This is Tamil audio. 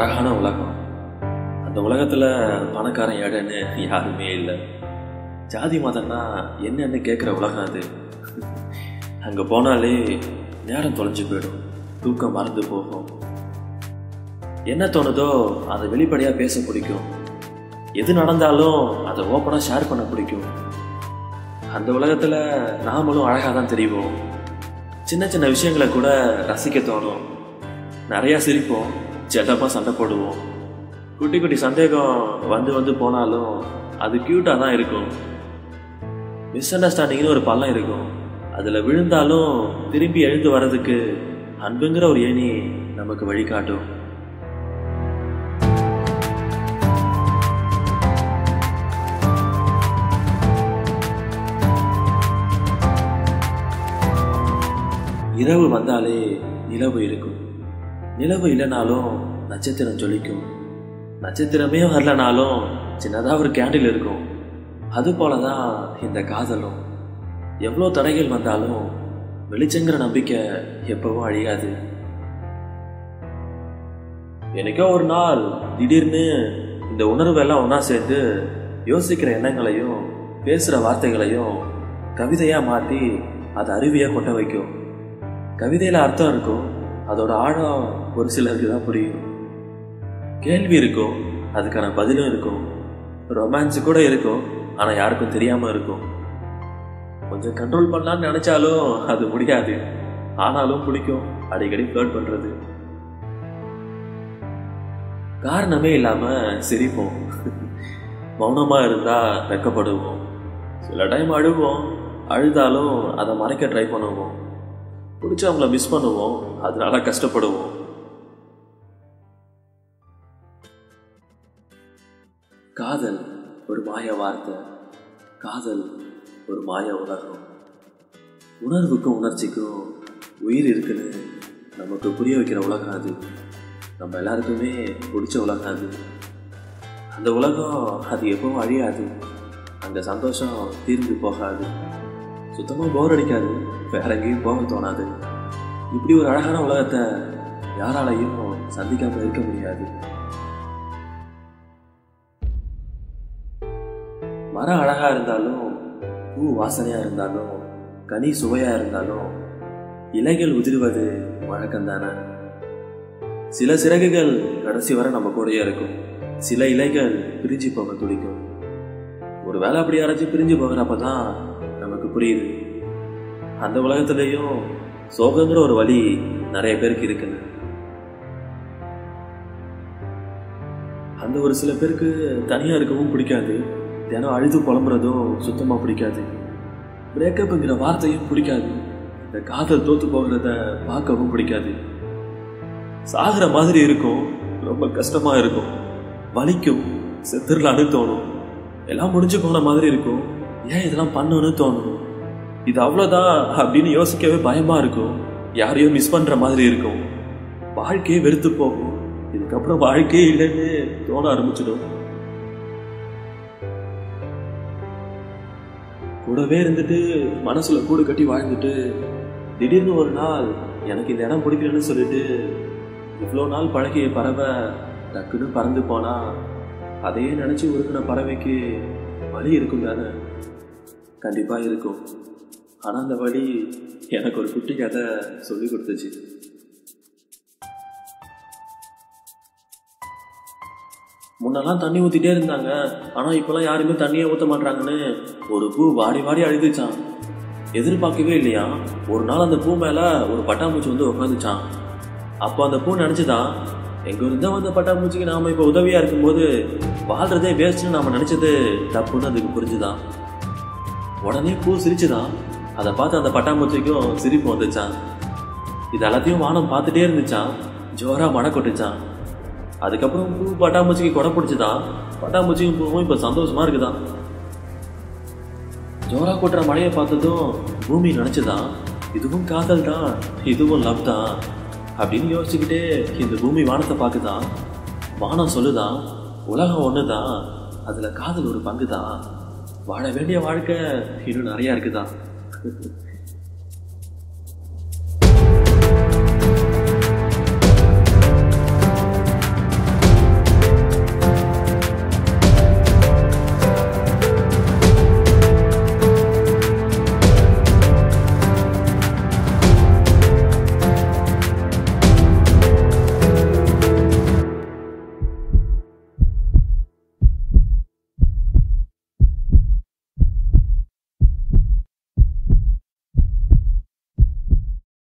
அழகான உலகம். அந்த உலகத்தில் பணக்காரன் ஏழைன்னு யாருமே இல்லை. ஜாதி மதம்னா என்னன்னு கேட்குற உலகம் அது. அங்கே போனாலே நேரம் தொலைஞ்சு போயிடும், தூக்கம் மறந்து போகும். என்ன தோணுதோ அதை வெளிப்படையாக பேச பிடிக்கும். எது நடந்தாலும் அதை ஓப்பனாக ஷேர் பண்ண பிடிக்கும். அந்த உலகத்தில் நாமளும் அழகாக தான் தெரிவோம். சின்ன சின்ன விஷயங்களை கூட ரசிக்க தோணும். நிறையா சிரிப்போம், செல்லமாக சண்டை போடுவோம். குட்டி குட்டி சந்தேகம் வந்து வந்து போனாலும் அது க்யூட்டாக தான் இருக்கும். மிஸ் அண்டர்ஸ்டாண்டிங்னு ஒரு பள்ளம் இருக்கும். அதில் விழுந்தாலும் திரும்பி எழுந்து வர்றதுக்கு அன்புங்கிற ஒரு ஏணி நமக்கு வழிகாட்டும். இரவு வந்தாலே நிலவு இருக்கும். நிலவு இல்லைனாலும் நட்சத்திரம் ஜொலிக்கும். நட்சத்திரமே வரலனாலும் சின்னதாக ஒரு கேண்டில் இருக்கும். அது போல தான் இந்த காதலும். எவ்வளோ தடைகள் வந்தாலும் வெளிச்சங்கிற நம்பிக்கை எப்பவும் அழியாது. எனக்கோ ஒரு நாள் திடீர்னு இந்த உணர்வெல்லாம் ஒன்றா சேர்ந்து யோசிக்கிற எண்ணங்களையும் பேசுகிற வார்த்தைகளையும் கவிதையாக மாற்றி அதை அருவியாக கொட்ட வைக்கும். கவிதையில் அர்த்தம் இருக்கும், அதோட ஆழம் ஒரு சிலருக்கு தான் புரியும். கேள்வி இருக்கும், அதுக்கான பதிலும் இருக்கும். ரொமான்ஸ் கூட இருக்கும், ஆனால் யாருக்கும் தெரியாமல் இருக்கும். கொஞ்சம் கண்ட்ரோல் பண்ணலான்னு நினச்சாலும் அது முடியாது. ஆனாலும் பிடிக்கும் அடிக்கடி ஃப்ளர்ட் பண்ணுறது. காரணமே இல்லாமல் சிரிப்போம், மௌனமாக இருந்தால் வெக்கப்படுவோம். சில டைம் அழுவோம், அழுதாலும் அதை மறைக்க ட்ரை பண்ணுவோம். பிடிச்சவங்கள மிஸ் பண்ணுவோம், அதனால கஷ்டப்படுவோம். காதல் ஒரு மாய வார்த்தை, காதல் ஒரு மாய உலகம். உணர்வுக்கும் உணர்ச்சிக்கும் உயிர் இருக்குன்னு நமக்கு புரிய வைக்கிற உலகம் அது. நம்ம எல்லாருக்குமே பிடிச்ச உலகம் அது. அந்த உலகம் அது எப்பவும் அழியாது. அந்த சந்தோஷம் தீர்ந்து போகாது. சுத்தமாக போர் அடிக்காது, வேற எங்கேயும் போக தோணாது. இப்படி ஒரு அழகான உலகத்தை யாராலையும் சந்திக்காம இருக்க முடியாது. மரம் அழகா இருந்தாலும், பூ வாசனையா இருந்தாலும், கனி சுவையா இருந்தாலும், இலைகள் உதிர்வது வழக்கம்தானே. சில சிறகுகள் கடைசி வரை நம்ம கூடயே இருக்கும். சில இலைகள் பிரிஞ்சு போக துடிக்கும். ஒரு வேளை அப்படி யாராச்சும் பிரிஞ்சு போகிறப்பதான் நமக்கு புரியுது, அந்த உலகத்திலையும் சோகங்கிற ஒரு வழி நிறைய பேருக்கு இருக்குன்னு. அந்த ஒரு சில பேருக்கு தனியா இருக்கவும் பிடிக்காது. தினம் அழுது புலம்புறதும் சுத்தமா பிடிக்காது. பிரேக்கப்ங்கிற வார்த்தையும் பிடிக்காது. இந்த காதல் தோத்து போகிறத பார்க்கவும் பிடிக்காது. சாகிற மாதிரி இருக்கும், ரொம்ப கஷ்டமா இருக்கும், வலிக்கும், செத்துடலான்னு தோணும். எல்லாம் முடிஞ்சு போன மாதிரி இருக்கும், ஏன் இதெல்லாம் பண்ணணும்னு தோணும். இது அவ்வளோதான் அப்படின்னு யோசிக்கவே பயமா இருக்கும். யாரையும் மிஸ் பண்ற மாதிரி இருக்கும். வாழ்க்கையே வெறுத்து போகும். இதுக்கப்புறம் வாழ்க்கையே இல்லைன்னு தோண ஆரம்பிச்சிடும். கூடவே இருந்துட்டு மனசுல கூடு கட்டி வாழ்ந்துட்டு திடீர்னு ஒரு நாள் எனக்கு இந்த இடம் பிடிக்கலன்னு சொல்லிட்டு இவ்வளோ நாள் பழகிய பறவை டக்குன்னு பறந்து போனா அதையே நினைச்சு உருக்கின பறவைக்கு வலி இருக்கும் தானே? கண்டிப்பா இருக்கும். ஆனா அந்த வழி எனக்கு ஒரு குட்டி கதை சொல்லி கொடுத்துச்சு. முன்னெல்லாம் தண்ணி ஊத்திட்டே இருந்தாங்க, ஆனா இப்பெல்லாம் யாருமே தண்ணியே ஊத்த மாட்டாங்கன்னு ஒரு பூ வாடி வாடி அழுதுச்சான். எதிர்பார்க்கவே இல்லையா, ஒரு நாள் அந்த பூ மேல ஒரு பட்டாம்பூச்சி வந்து உட்காந்துச்சான். அப்போ அந்த பூ நினைச்சுதான், எங்க இருந்தா வந்த பட்டாம்பூச்சிக்கு நாம இப்ப உதவியா இருக்கும்போது வாழ்றதே வேஸ்ட்னு நாம நினைச்சது தப்புன்னு அதுக்கு புரிஞ்சுதான். உடனே பூ சிரிச்சுதான். அதை பார்த்து அந்த பட்டாம்பூச்சிக்கும் சிரிப்பு வந்துச்சான். இது எல்லாத்தையும் வானம் பார்த்துட்டே இருந்துச்சான். ஜோரா மழை கொட்டுச்சான். அதுக்கப்புறம் பூ பட்டாம்பூச்சிக்கு கொடை பிடிச்சுதான். பட்டாம்பூச்சிக்கும் பூவும் இப்ப சந்தோஷமா இருக்குதான். ஜோரா கொட்டுற மழையை பார்த்ததும் பூமி நினைச்சுதான், இதுவும் காதல் தான், இதுவும் லவ் தான் அப்படின்னு யோசிச்சுக்கிட்டே இந்த பூமி வானத்தை பார்க்குதான். வானம் சொல்லுதான், உலகம் ஒண்ணுதான், அதுல காதல் ஒரு பங்கு தான், வாழ வேண்டிய வாழ்க்கை இன்னும் நிறைய இருக்குதான்.